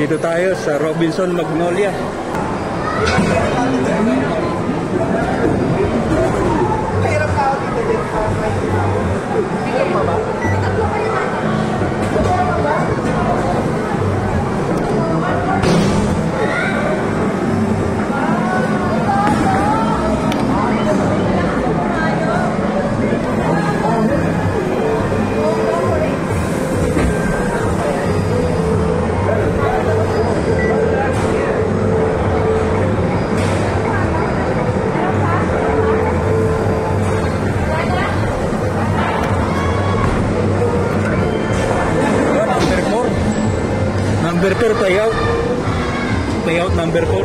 Dito tayo sa Robinson Magnolia. Number 4 payout. Payout number 4.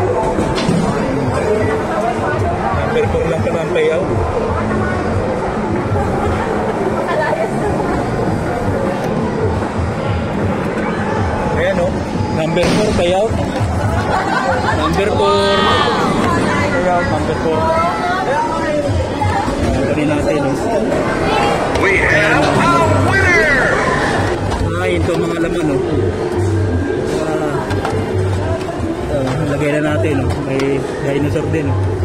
Number 4 lang pala ang payout. Ayan o. Number 4 payout. Number 4. Payout number 4. Gani natin o. We have a winner! Ay, ito mga laman o. Lagay na natin, may dinosaur din.